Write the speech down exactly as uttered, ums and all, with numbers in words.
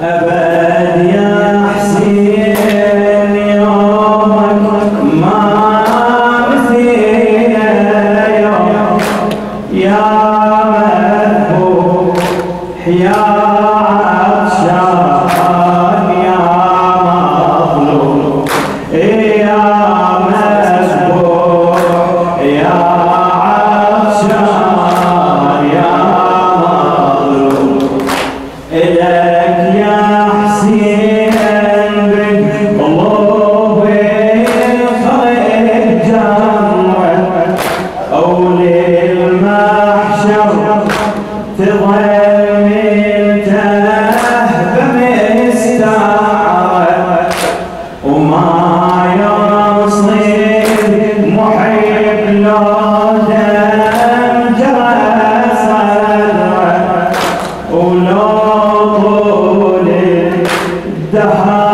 أبد يا حسين يومك ما نسينا يوم يا مذبوح يا عطشان يا مظلوم يا مذبوح يا عطشان يا مظلوم إلك يا حسين بقلوبي خلق جمرة أو للمحشر تظل منتهب مستعرة وما يصير محب لو دم جرى صدره ولو طول الدهر